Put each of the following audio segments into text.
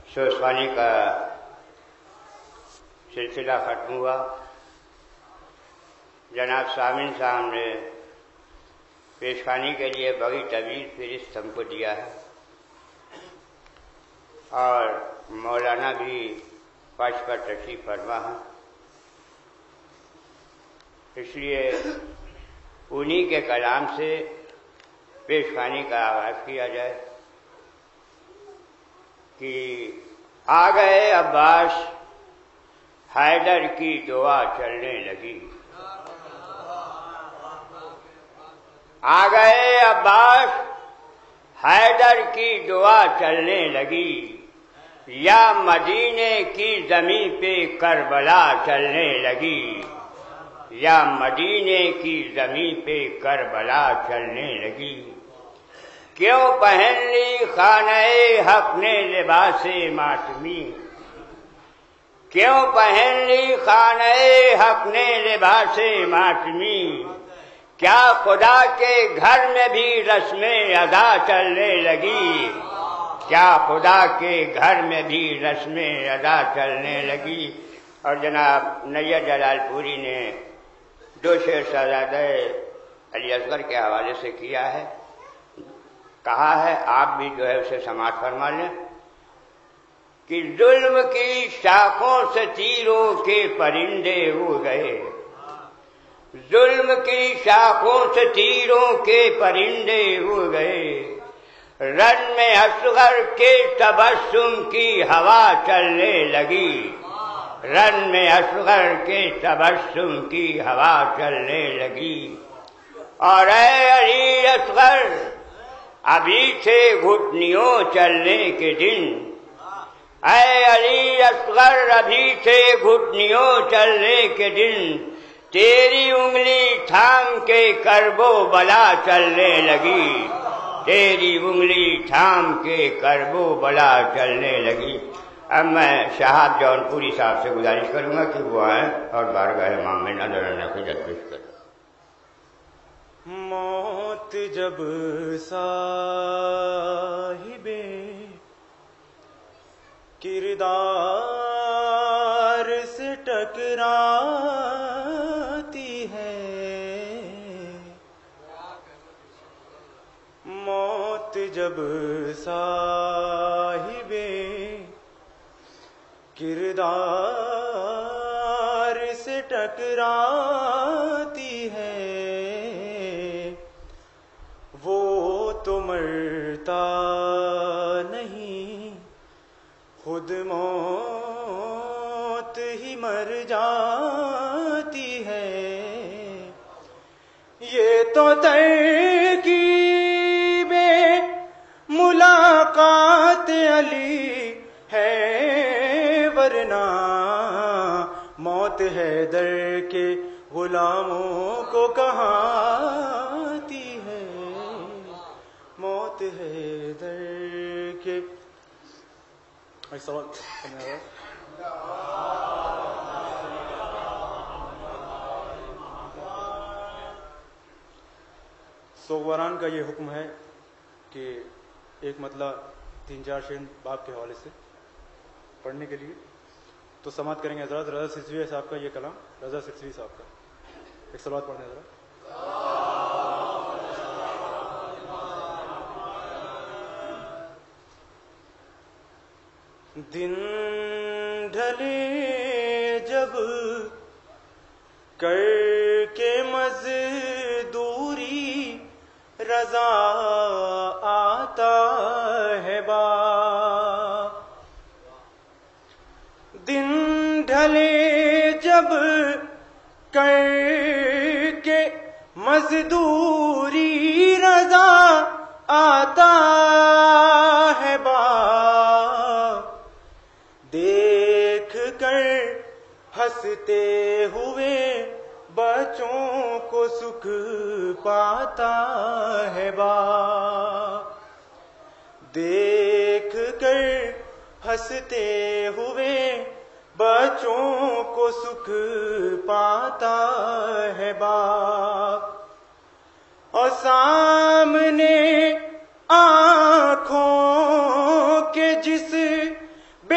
शोषवानी का सिलसिला खत्म हुआ। जनाब सामिन साहब ने पेशखानी के लिए बड़ी तवील फहरिस्त हमको दिया है और मौलाना भी फर्श पर तशरीफ फरमा है, इसलिए उन्हीं के कलाम से पेशखानी का आगाज किया जाए कि आ गए अब्बास, हैदर की दुआ चलने लगी। आ गए अब्बास, हैदर की दुआ चलने लगी। या मदीने की ज़मीं पे करबला चलने लगी। या मदीने की ज़मीं पे करबला चलने लगी। क्यों पहन ली खाने हक ने लिबासे मातमी। क्यों पहन ली खाने हक ने लिबासे मातमी। क्या खुदा के घर में भी रस्में अदा चलने लगी। क्या खुदा के घर में भी रस्में अदा चलने लगी। और जनाब नैयर जलालपुरी ने दो शेर शहजादे अली असगर के हवाले से किया है, कहा है, आप भी जो है उसे समाअत फरमा लें कि जुल्म की शाखों से तीरों के परिंदे उड़ गए। जुल्म की शाखों से तीरों के परिंदे उड़ गए। रन में असगर के तबस्सुम की हवा चलने लगी। रन में असगर के तबस्सुम की हवा चलने लगी। और ऐ अली असगर, अभी थे घुटनियों चलने के दिन। ऐ अली असगर, अभी थे घुटनियों चलने के दिन। तेरी उंगली थाम के करबो बला चलने लगी। तेरी उंगली थाम के करबो बला चलने लगी। अब मैं शाहब जौनपुरी साहब से गुजारिश करूंगा कि वो आए और बारगाह इमाम में नजराना की पेश करें। मौत जब साहिबे किरदार से टकराती है। मौत जब साहिबे किरदार से टकराती है। वो तो मरता नहीं, खुद मौत ही मर जाती है। ये तो तरकीबे मुलाकात अली है, वरना मौत हैदर के गुलामों को कहाती है। मौत हैदर के सोगवारान का ये हुक्म है कि एक मतलब 3-4 शेर बाप के हवाले से पढ़ने के लिए तो समाप्त करेंगे। हजरत रजा सिरसवी साहब का ये कलाम, रजा सिरसवी साहब का एक सलावत पढ़ने हजरत। दिन ढले जब करके मजदूरी रजा आता है बा। दिन ढले जब करके मजदूरी रजा आता है बा। देख कर हंसते हुए बच्चों को सुख पाता है बा। देख कर हंसते हुए बच्चों को सुख पाता है बाप। और सामने आंखों के जिस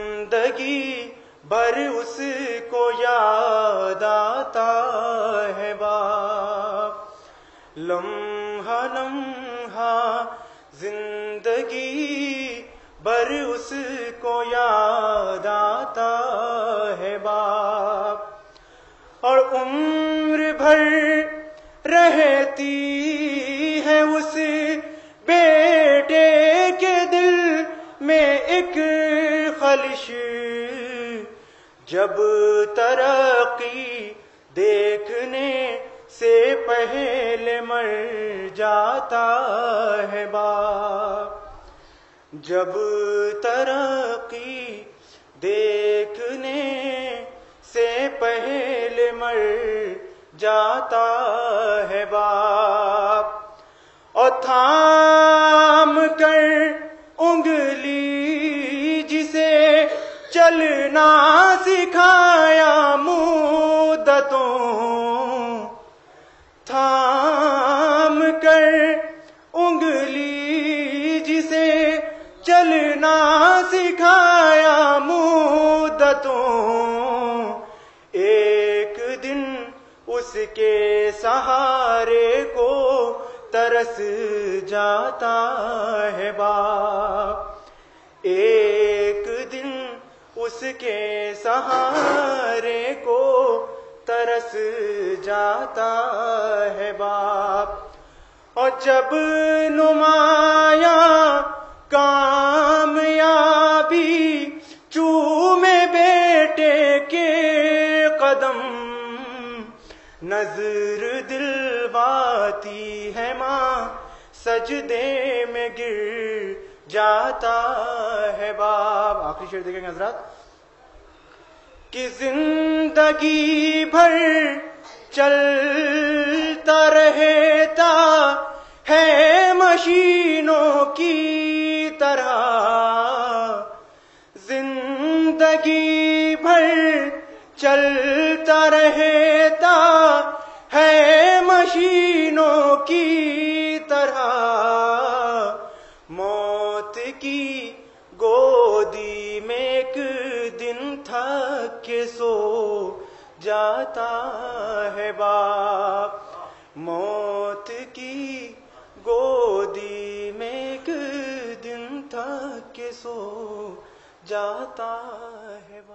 زندگی بھر اس کو یاد آتا ہے باپ. لمحہ لمحہ زندگی بھر اس کو یاد آتا ہے باپ. اور عمر بھر رہتی ہے اس بیٹے کے دل میں ایک خلش. جب ترقی دیکھنے سے پہلے مر جاتا ہے باپ. جب ترقی دیکھنے سے پہلے مر جاتا ہے باپ. اور تھام کر انگلی جسے چلنا سکھایا مدتوں، تھام کر انگلی جسے چلنا سکھایا مدتوں، ایک دن اس کے سہارے کو ترس جاتا ہے باپ. ایک دن اس کے سہارے کو ترس جاتا ہے باپ. اور جب نمایاں کامیابی چومے بیٹے کے قدم، نظر دلواتی ہے ماں سجدے میں گر جاتا ہے باپ. آخری شعر دیکھیں گے حضرات کہ زندگی بھر چلتا رہتا ہے مشینوں کی طرح. زندگی بھر چلتا رہتا ہے مشینوں کی طرح. موت کی گودی میں ایک دن تھک کے سو جاتا ہے باپ. موت کی گودی میں ایک دن تھک کے سو جاتا ہے باپ.